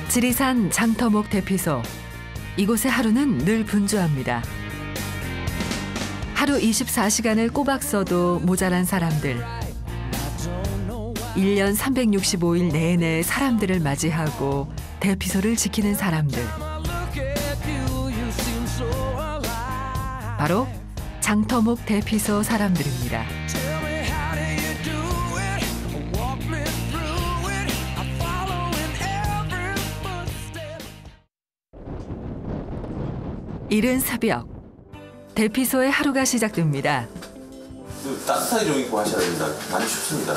지리산 장터목 대피소. 이곳의 하루는 늘 분주합니다. 하루 24시간을 꼬박 써도 모자란 사람들. 1년 365일 내내 사람들을 맞이하고 대피소를 지키는 사람들. 바로 장터목 대피소 사람들입니다. 이른 새벽, 대피소의 하루가 시작됩니다. 따뜻하게 좀 입고 하셔야 됩니다. 많이 춥습니다.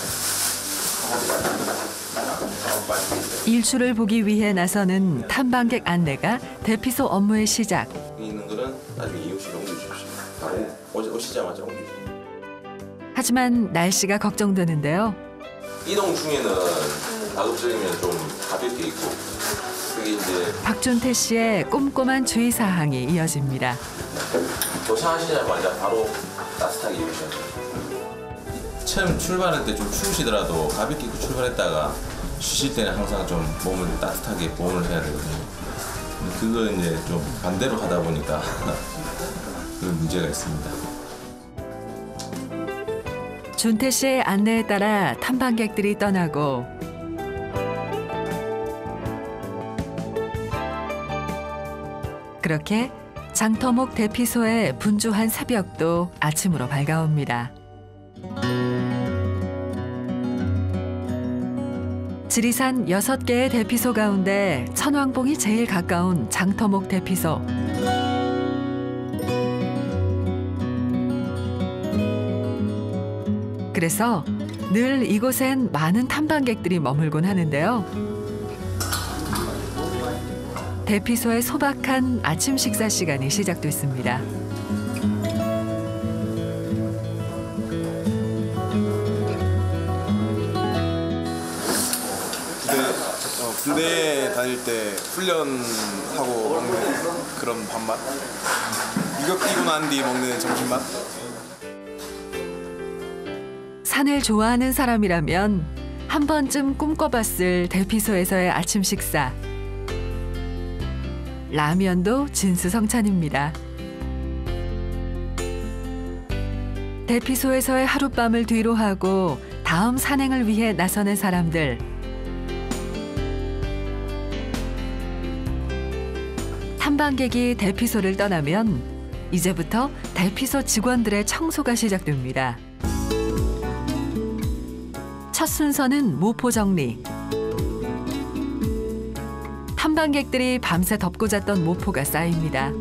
일출을 보기 위해 나서는 탐방객 안내가 대피소 업무의 시작. 여기 있는 거는 나중에 이웃실 옮겨주십시오. 바로 오시자마자 옮겨주십시오. 하지만 날씨가 걱정되는데요. 이동 중에는 가급적이면 좀 가볍게 입고 그게 이제 박준태 씨의 꼼꼼한 주의사항이 이어집니다. 도착하시자마자 바로 따뜻하게 입으셔야 돼요. 처음 출발할 때 좀 추우시더라도 가볍게 입고 출발했다가 쉬실 때는 항상 좀 몸을 따뜻하게 보온을 해야 되거든요. 그걸 이제 좀 반대로 하다 보니까 그런 문제가 있습니다. 준태 씨의 안내에 따라 탐방객들이 떠나고 그렇게 장터목 대피소의 분주한 새벽도 아침으로 밝아옵니다. 지리산 6개의 대피소 가운데 천왕봉이 제일 가까운 장터목 대피소. 그래서 늘 이곳엔 많은 탐방객들이 머물곤 하는데요. 대피소의 소박한 아침 식사 시간이 시작됐습니다. 군대 다닐 때 훈련하고 먹는 그런 밥맛? 이거 끼고 난 뒤 먹는 점심맛? 산을 좋아하는 사람이라면 한 번쯤 꿈꿔봤을 대피소에서의 아침 식사. 라면도 진수성찬입니다. 대피소에서의 하룻밤을 뒤로하고 다음 산행을 위해 나서는 사람들. 탐방객이 대피소를 떠나면 이제부터 대피소 직원들의 청소가 시작됩니다. 첫 순서는 모포 정리. 탐방객들이 밤새 덮고 잤던 모포가 쌓입니다.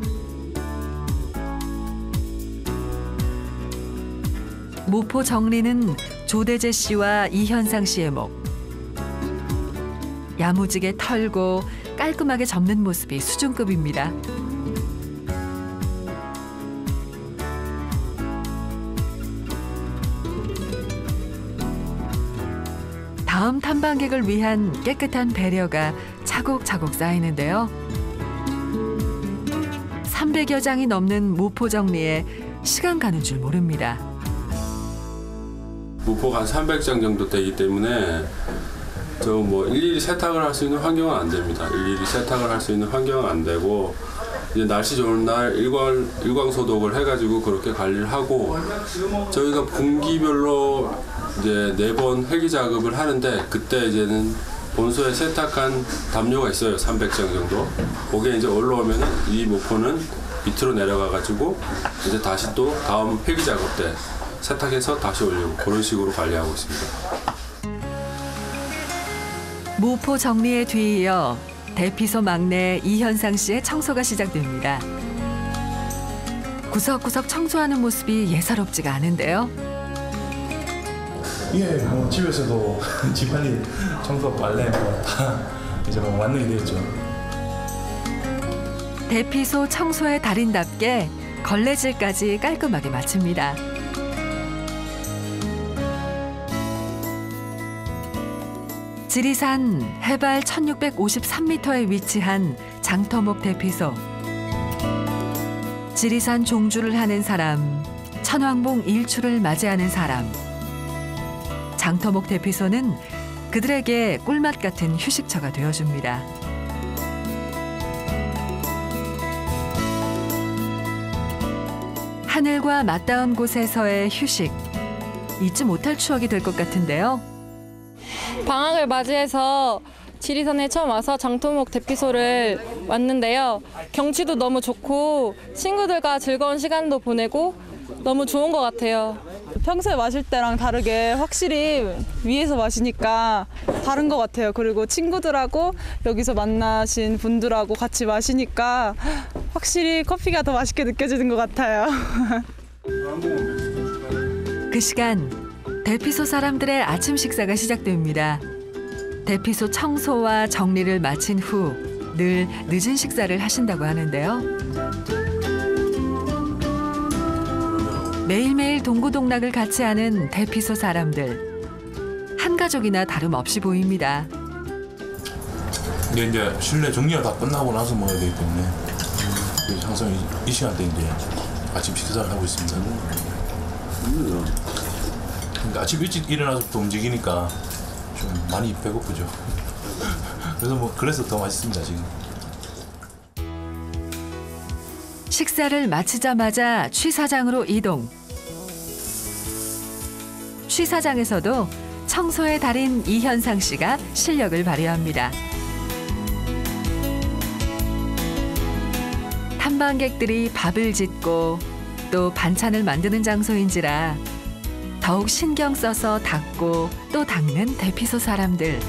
모포 정리는 조대재 씨와 이현상 씨의 목. 야무지게 털고 깔끔하게 접는 모습이 수준급입니다. 다음 탐방객을 위한 깨끗한 배려가 차곡차곡 쌓이는데요. 300여 장이 넘는 모포 정리에 시간 가는 줄 모릅니다. 모포가 한 300장 정도 되기 때문에 일일이 세탁을 할 수 있는 환경은 안 됩니다. 일일이 세탁을 할 수 있는 환경은 안 되고 이제 날씨 좋은 날 일광 소독을 해가지고 그렇게 관리를 하고 저희가 분기별로 이제 4번 회기 작업을 하는데 그때 이제는 본소에 세탁한 담요가 있어요. 300장 정도. 그게 이제 올라오면 이 모포는 밑으로 내려가가지고 이제 다시 또 다음 회기 작업 때 세탁해서 다시 올리고 그런 식으로 관리하고 있습니다. 모포 정리에 뒤이어 대피소 막내 이현상 씨의 청소가 시작됩니다. 구석구석 청소하는 모습이 예사롭지가 않은데요. 예, 집에서도 집안일 청소, 빨래 다 이제 완전히 되었죠. 대피소 청소의 달인답게 걸레질까지 깔끔하게 마칩니다. 지리산 해발 1653m에 위치한 장터목 대피소. 지리산 종주를 하는 사람, 천왕봉 일출을 맞이하는 사람. 장터목 대피소는 그들에게 꿀맛 같은 휴식처가 되어줍니다. 하늘과 맞닿은 곳에서의 휴식. 잊지 못할 추억이 될 것 같은데요. 방학을 맞이해서 지리산에 처음 와서 장토목 대피소를 왔는데요. 경치도 너무 좋고 친구들과 즐거운 시간도 보내고 너무 좋은 것 같아요. 평소에 마실 때랑 다르게 확실히 위에서 마시니까 다른 것 같아요. 그리고 친구들하고 여기서 만나신 분들하고 같이 마시니까 확실히 커피가 더 맛있게 느껴지는 것 같아요. 그 시간 대피소 사람들의 아침 식사가 시작됩니다. 대피소 청소와 정리를 마친 후 늘 늦은 식사를 하신다고 하는데요. 매일매일 동고동락을 같이 하는 대피소 사람들. 한 가족이나 다름없이 보입니다. 근데 이제 실내 정리가 다 끝나고 나서 먹어야 되기 때문에 항상 이 시간대 이제 아침 식사를 하고 있습니다. 그러니까 아침 일찍 일어나서부터 움직이니까 좀 많이 배고프죠. 그래서 더 맛있습니다 지금. 식사를 마치자마자 취사장으로 이동. 취사장에서도 청소의 달인 이현상 씨가 실력을 발휘합니다. 탐방객들이 밥을 짓고 또 반찬을 만드는 장소인지라 더욱 신경 써서 닦고 또 닦는 대피소 사람들.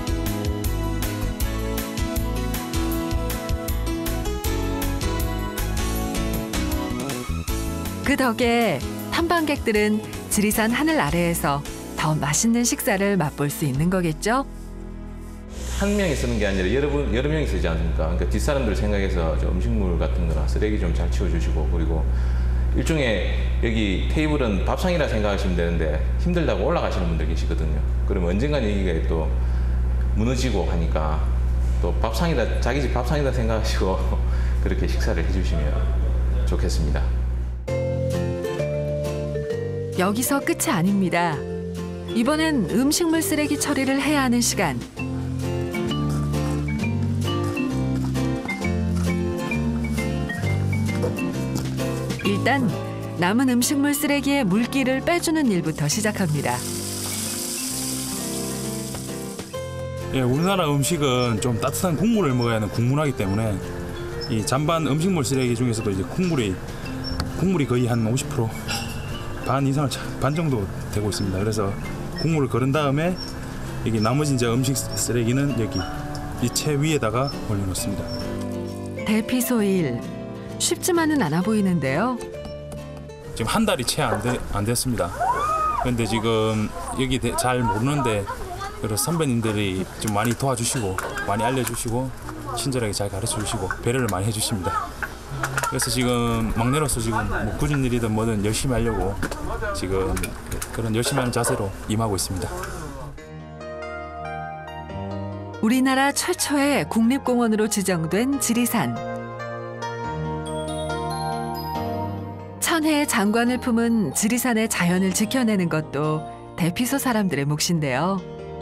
그 덕에 탐방객들은 지리산 하늘 아래에서 더 맛있는 식사를 맛볼 수 있는 거겠죠? 한 명이 쓰는 게 아니라 여러 명이 쓰지 않습니까? 그러니까 뒷사람들 생각해서 좀 음식물 같은 거나 쓰레기 좀 잘 치워주시고, 그리고 일종의 여기 테이블은 밥상이라 생각하시면 되는데 힘들다고 올라가시는 분들 계시거든요. 그러면 언젠간 여기가 또 무너지고 하니까 또 밥상이다, 자기 집 밥상이다 생각하시고 그렇게 식사를 해주시면 좋겠습니다. 여기서 끝이 아닙니다. 이번엔 음식물 쓰레기 처리를 해야 하는 시간. 일단 남은 음식물 쓰레기에 물기를 빼주는 일부터 시작합니다. 예, 우리나라 음식은 좀 따뜻한 국물을 먹어야 하는 국문화이기 때문에 이 잔반 음식물 쓰레기 중에서도 이제 국물이 거의 한 50% 반 정도 되고 있습니다. 그래서 국물을 거른 다음에 여기 나머지 이제 음식 쓰레기는 여기 이 채 위에다가 올려놓습니다. 대피소 일 쉽지만은 않아 보이는데요. 지금 한 달이 채 안 됐습니다. 그런데 지금 여기 잘 모르는데 그래서 선배님들이 좀 많이 도와주시고 많이 알려주시고 친절하게 잘 가르쳐주시고 배려를 많이 해주십니다. 그래서 지금 막내로서 지금 뭐 굳은 일이든 뭐든 열심히 하려고 지금 그런 열심히 하는 자세로 임하고 있습니다. 우리나라 최초의 국립공원으로 지정된 지리산. 천혜의 장관을 품은 지리산의 자연을 지켜내는 것도 대피소 사람들의 몫인데요.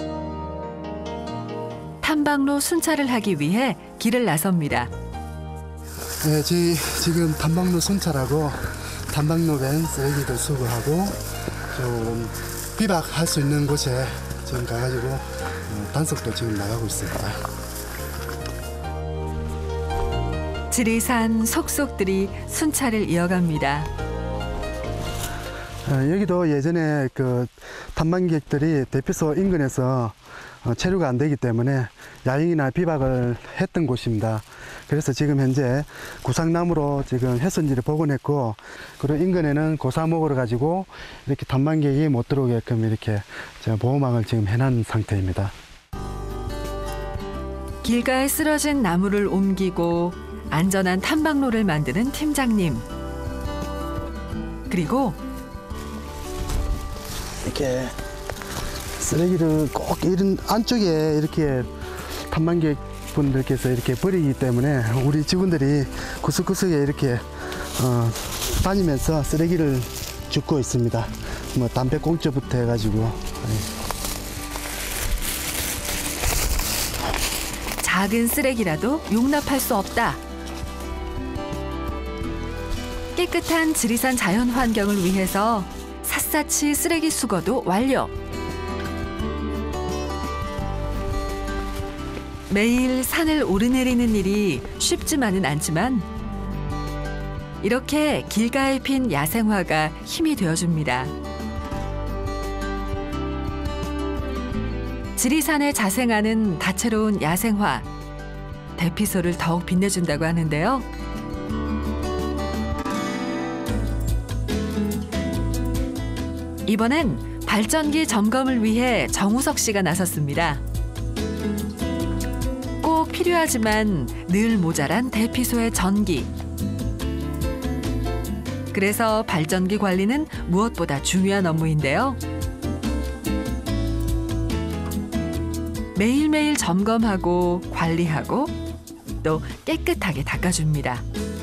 탐방로 순찰을 하기 위해 길을 나섭니다. 네, 지금 탐방로 순찰하고 탐방로 벤 쓰레기들 수거하고 좀 비박할 수 있는 곳에 지금 가가지고 단속도 지금 나가고 있습니다. 지리산 속속들이 순찰을 이어갑니다. 여기도 예전에 그 탐방객들이 대피소 인근에서 체류가 안 되기 때문에 야영이나 비박을 했던 곳입니다. 그래서 지금 현재 구상나무로 지금 훼손지를 복원했고, 그리고 인근에는 고사목으로 가지고 이렇게 탐방객이 못 들어오게끔 이렇게 보호막을 지금 해놓은 상태입니다. 길가에 쓰러진 나무를 옮기고 안전한 탐방로를 만드는 팀장님. 그리고 이렇게 쓰레기를 꼭 이런 안쪽에 이렇게 탐방객 분들께서 이렇게 버리기 때문에 우리 직원들이 구석구석에 이렇게 다니면서 쓰레기를 줍고 있습니다. 뭐 담배꽁초부터 해가지고. 작은 쓰레기라도 용납할 수 없다. 깨끗한 지리산 자연 환경을 위해서 샅샅이 쓰레기 수거도 완료. 매일 산을 오르내리는 일이 쉽지만은 않지만 이렇게 길가에 핀 야생화가 힘이 되어줍니다. 지리산에 자생하는 다채로운 야생화, 대피소를 더욱 빛내준다고 하는데요. 이번엔 발전기 점검을 위해 정우석 씨가 나섰습니다. 꼭 필요하지만 늘 모자란 대피소의 전기. 그래서 발전기 관리는 무엇보다 중요한 업무인데요. 매일매일 점검하고 관리하고 또 깨끗하게 닦아줍니다.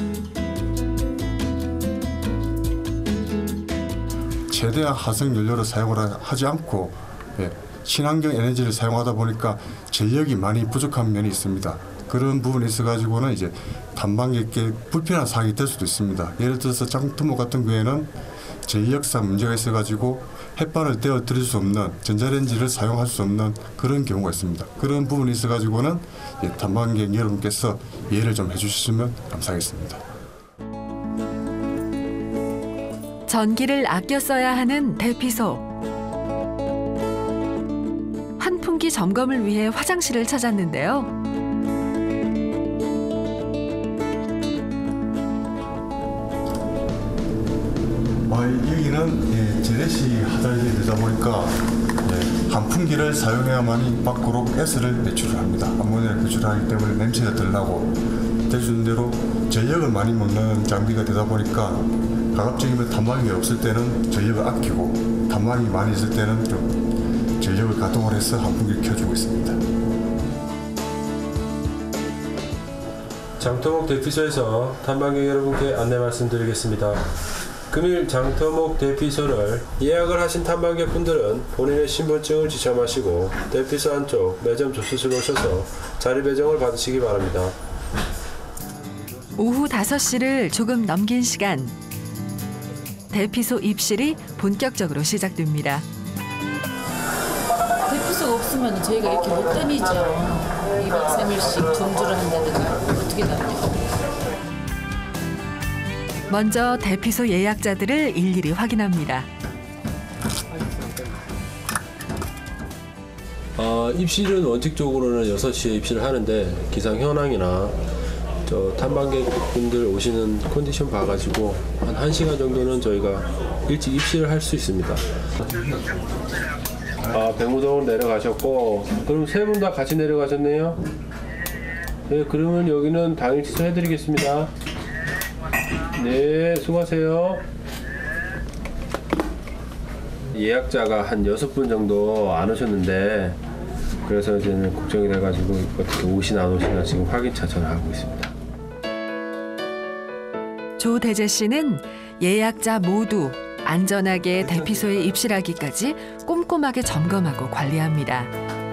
최대한 화석 연료를 사용을 하지 않고 친환경 에너지를 사용하다 보니까 전력이 많이 부족한 면이 있습니다. 그런 부분에 있어 가지고는 이제 탐방객에게 불편한 사항이 될 수도 있습니다. 예를 들어서 장토목 같은 경우에는 전력상 문제가 있어 가지고 햇반을 데워 드릴 수 없는 전자레인지를 사용할 수 없는 그런 경우가 있습니다. 그런 부분이 있어 가지고는 탐방객 여러분께서 이해를 좀 해주시면 감사하겠습니다. 전기를 아껴 써야 하는 대피소. 환풍기 점검을 위해 화장실을 찾았는데요. 여기는 재래시 하달이 되다 보니까 환풍기를 사용해야만이 밖으로 가스를 배출을 합니다. 암모니아를 배출하기 때문에 냄새가 덜 나고 대수는 대로 전력을 많이 먹는 장비가 되다 보니까 가급적이면 탐방이 없을 때는 전력을 아끼고 탐방이 많이 있을 때는 좀 전력을 가동을 해서 환풍기를 켜주고 있습니다. 장토목 대피소에서 탐방객 여러분께 안내 말씀드리겠습니다. 금일 장토목 대피소를 예약을 하신 탐방객분들은 본인의 신분증을 지참하시고 대피소 안쪽 매점 조수실로 오셔서 자리 배정을 받으시기 바랍니다. 오후 5시를 조금 넘긴 시간. 대피소 입실이 본격적으로 시작됩니다. 대피소가 없으면 저희가 이렇게 못 다니죠. 2박 3일씩 분주를 한다든가 어떻게 다녀요? 먼저 대피소 예약자들을 일일이 확인합니다. 입실은 원칙적으로는 6시에 입실을 하는데 기상 현황이나 탐방객분들 오시는 컨디션 봐가지고 한 1시간 정도는 저희가 일찍 입실을 할 수 있습니다. 백무동으로 내려가셨고 그럼 세 분 다 같이 내려가셨네요? 네, 그러면 여기는 당일 취소해드리겠습니다. 네, 수고하세요. 예약자가 한 6분 정도 안 오셨는데 그래서 이제는 걱정이 돼가지고 어떻게 오시나 안 오시나 지금 확인차 전화하고 있습니다. 조대재 씨는 예약자 모두 안전하게 대피소에 입실하기까지 꼼꼼하게 점검하고 관리합니다.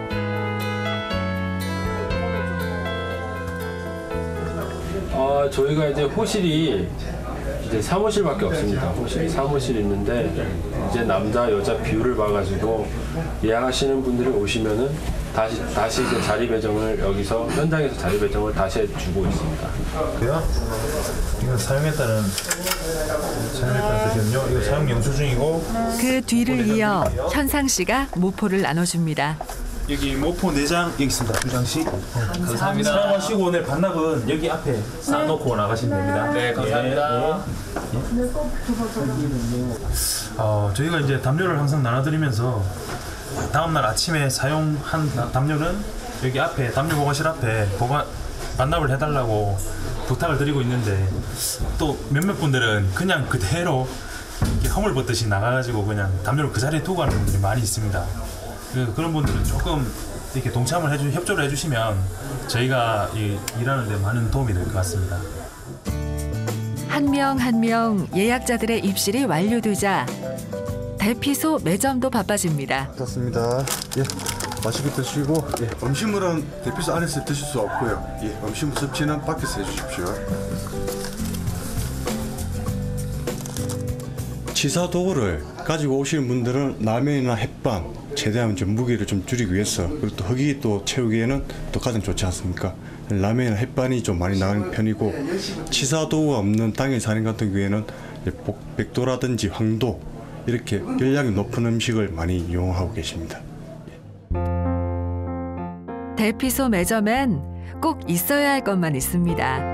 저희가 이제 호실이 이제 사무실밖에 없습니다. 사무실이 있는데 이제 남자 여자 비율을 봐가지고 예약하시는 분들이 오시면은 다시 이제 자리 배정을 여기서 현장에서 자리 배정을 다시 해주고 있습니다. 이거 사용했다는 뜻은요. 이거 사용 영수 중이고. 그 뒤를 이어 현상 씨가 모포를 나눠줍니다. 여기 모포 4장 여기 있습니다. 2장씩. 감사합니다. 사용하시고 오늘 반납은 여기 앞에 쌓아놓고 나가시면 됩니다. 네, 감사합니다. 저희가 이제 담요를 항상 나눠드리면서 다음날 아침에 사용한 담요는 여기 앞에 담요 보관실 앞에 반납을 해달라고 부탁을 드리고 있는데 또 몇몇 분들은 그냥 그대로 허물 벗듯이 나가가지고 그냥 담요를 그 자리에 두고 가는 분들이 많이 있습니다. 그런 분들은 조금 이렇게 동참을 협조를 해주시면 저희가 일하는 데 많은 도움이 될 것 같습니다. 한 명 한 명 예약자들의 입실이 완료되자 대피소 매점도 바빠집니다. 좋습니다. 예, 맛있게 드시고 음식물은 대피소 안에서 드실 수 없고요. 음식물 섭취는 밖에서 해주십시오. 치사 도구를 가지고 오시는 분들은 라면이나 햇반 최대한 좀 무게를 좀 줄이기 위해서 그리고 또 흙이 또 채우기에는 또 가장 좋지 않습니까? 라면이나 햇반이 좀 많이 나가는 편이고 치사 도구가 없는 당일 산행 같은 경우에는 백도라든지 황도 이렇게 열량이 높은 음식을 많이 이용하고 계십니다. 대피소 매점엔 꼭 있어야 할 것만 있습니다.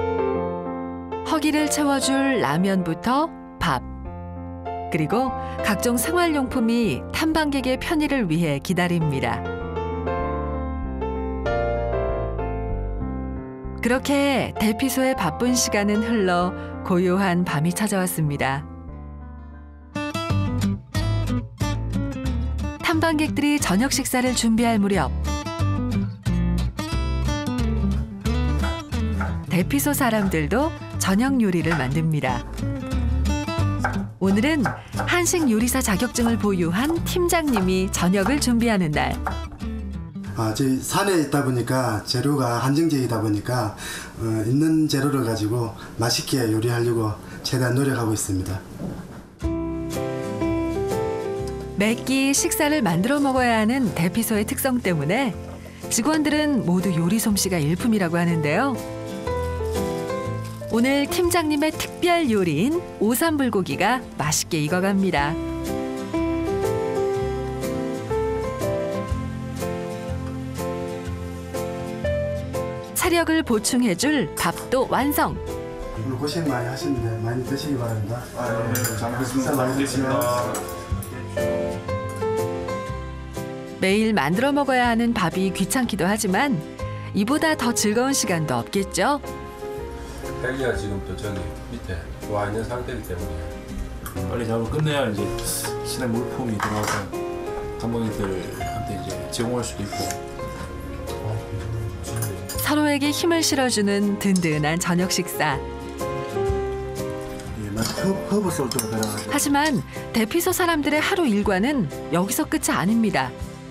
허기를 채워줄 라면부터 밥, 그리고 각종 생활용품이 탐방객의 편의를 위해 기다립니다. 그렇게 대피소의 바쁜 시간은 흘러 고요한 밤이 찾아왔습니다. 탐방객들이 저녁 식사를 준비할 무렵 대피소 사람들도 저녁 요리를 만듭니다. 오늘은 한식 요리사 자격증을 보유한 팀장님이 저녁을 준비하는 날. 저희 산에 있다 보니까 재료가 한정적이다 보니까 있는 재료를 가지고 맛있게 요리하려고 최대한 노력하고 있습니다. 매끼 식사를 만들어 먹어야 하는 대피소의 특성 때문에 직원들은 모두 요리 솜씨가 일품이라고 하는데요. 오늘 팀장님의 특별 요리인 오삼불고기가 맛있게 익어갑니다. 체력을 보충해줄 밥도 완성. 오늘 고생 많이 하시는데 많이 드시기 바랍니다. 잘 먹겠습니다. 매일 만들어 먹어야 하는 밥이 귀찮기도 하지만 이보다 더 즐거운 시간도 없겠죠. 헬기가 지금 또 저기 밑에 와 있는 상태이기 때문에 빨리 작업을 끝내야 이제 시내 물품이 들어와서 관광객들한테 이제 제공할 수도 있고. 서로에게 힘을 실어주는 든든한 저녁 식사. 하지만 대피소 사람들의 하루 일과는 여기서 끝이 아닙니다.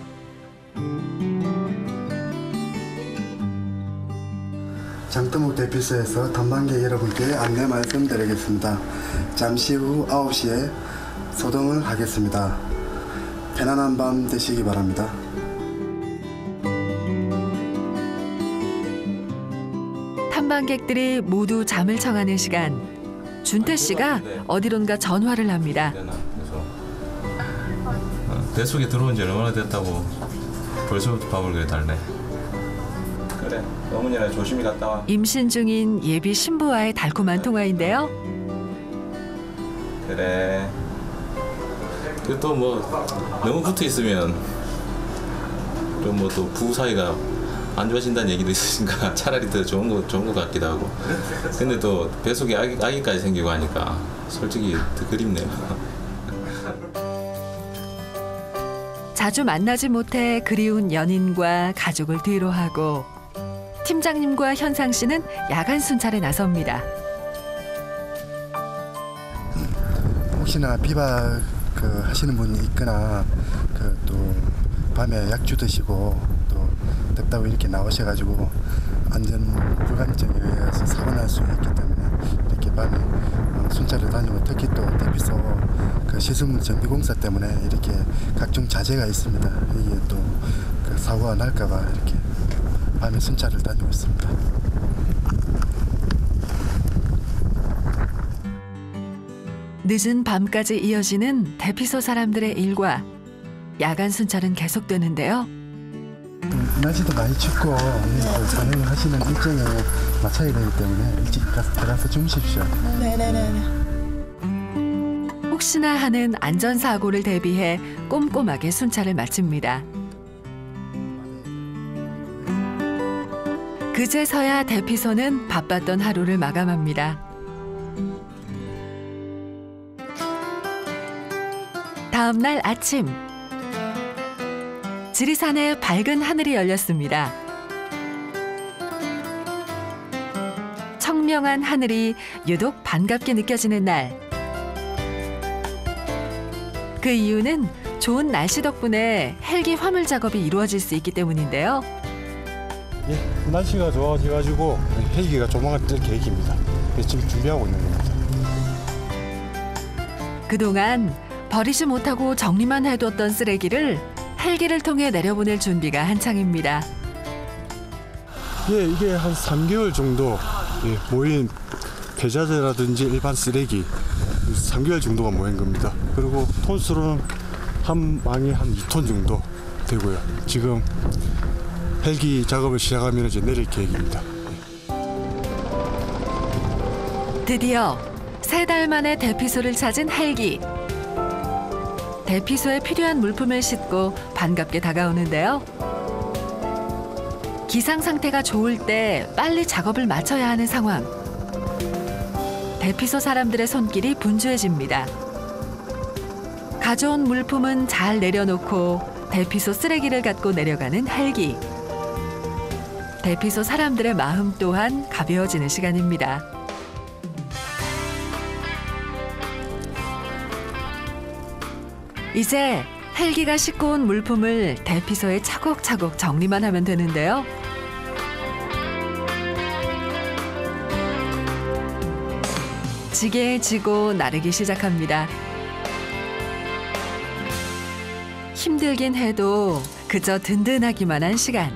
장터목 대피소에서 탐방객 여러분께 안내 말씀드리겠습니다. 잠시 후 9시에 소동을 하겠습니다. 편안한 밤 되시기 바랍니다. 탐방객들이 모두 잠을 청하는 시간. 준태 씨가 어디론가 전화를 합니다. 뱃속에 들어온 지 얼마나 됐다고 벌써부터 밥을 그래 달래. 그래, 어머니랑 조심히 갔다 와. 임신 중인 예비 신부와의 달콤한 통화인데요. 그래. 그 또 뭐 너무 붙어 있으면 좀 뭐 또 부부 사이가 안 좋아진다는 얘기도 있으니까 차라리 더 좋은 거 같기도 하고. 근데 또 뱃속에 아기까지 생기고 하니까 솔직히 더 그립네요. 자주 만나지 못해 그리운 연인과 가족을 뒤로하고 팀장님과 현상 씨는 야간 순찰에 나섭니다. 혹시나 비박 하시는 분이 있거나 또 밤에 약주 드시고 또 덥다고 이렇게 나오셔가지고 안전 불감증에 의해서 사고 날 수 있기 때문에 이렇게 밤에 순찰을 다니고 특히 또 대피소 시설물 정비공사 때문에 이렇게 각종 자재가 있습니다. 이게 또 사고가 날까봐 이렇게 밤에 순찰을 다니고 있습니다. 늦은 밤까지 이어지는 대피소 사람들의 일과 야간 순찰은 계속되는데요. 날씨도 많이 춥고 산행을 하시는 일정에 맞춰야 되기 때문에 일찍 들어가서 주무십시오. 네네네. 혹시나 하는 안전사고를 대비해 꼼꼼하게 순찰을 마칩니다. 그제서야 대피소는 바빴던 하루를 마감합니다. 다음 날 아침, 지리산에 밝은 하늘이 열렸습니다. 청명한 하늘이 유독 반갑게 느껴지는 날. 그 이유는 좋은 날씨 덕분에 헬기 화물 작업이 이루어질 수 있기 때문인데요. 예, 날씨가 좋아져가지고 헬기가 조만간 뜰 계획입니다. 지금 준비하고 있는 겁니다. 그동안 버리지 못하고 정리만 해뒀던 쓰레기를 헬기를 통해 내려보낼 준비가 한창입니다. 예, 이게 한 3개월 정도 모인 폐자재라든지 일반 쓰레기 3개월 정도가 모인 겁니다. 그리고 톤수로는 한 망이 한 2톤 정도 되고요. 지금 헬기 작업을 시작하면 이제 내릴 계획입니다. 드디어 3달 만에 대피소를 찾은 헬기. 대피소에 필요한 물품을 싣고 반갑게 다가오는데요. 기상 상태가 좋을 때 빨리 작업을 마쳐야 하는 상황. 대피소 사람들의 손길이 분주해집니다. 가져온 물품은 잘 내려놓고 대피소 쓰레기를 갖고 내려가는 헬기. 대피소 사람들의 마음 또한 가벼워지는 시간입니다. 이제 헬기가 싣고 온 물품을 대피소에 차곡차곡 정리만 하면 되는데요. 지게에 지고 나르기 시작합니다. 힘들긴 해도 그저 든든하기만 한 시간.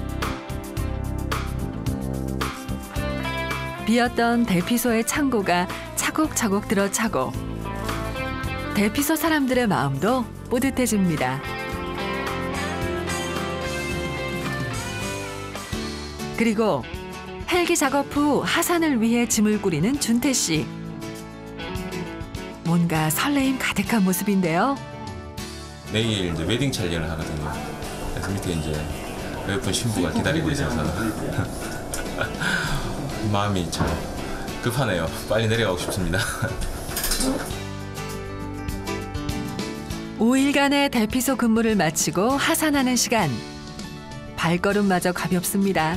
비었던 대피소의 창고가 차곡차곡 들어차고 대피소 사람들의 마음도 뿌듯해집니다. 그리고 헬기 작업 후 하산을 위해 짐을 꾸리는 준태 씨. 뭔가 설레임 가득한 모습인데요. 내일 이제 웨딩 촬영을 하거든요. 그래서 밑에 이제 예쁜 신부가 기다리고 있어서 마음이 참 급하네요. 빨리 내려가고 싶습니다. 5일간의 대피소 근무를 마치고 하산하는 시간. 발걸음마저 가볍습니다.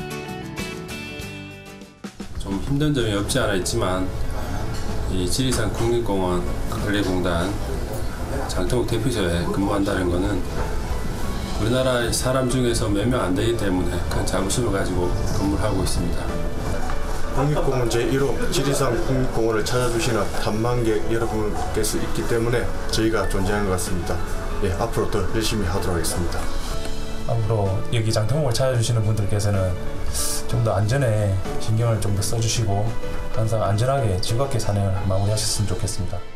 좀 힘든 점이 없지 않아 있지만 이 지리산 국립공원 관리공단 장통욱 대피소에 근무한다는 것은 우리나라 사람 중에서 몇 명 안 되기 때문에 큰 자부심을 가지고 근무를 하고 있습니다. 국립공원 제1호 지리산 국립공원을 찾아주시는 탐방객 여러분께서 있기 때문에 저희가 존재하는 것 같습니다. 예, 앞으로 더 열심히 하도록 하겠습니다. 앞으로 여기 장통목을 찾아주시는 분들께서는 좀 더 안전에 신경을 좀 더 써주시고 항상 안전하게 즐겁게 산행을 마무리하셨으면 좋겠습니다.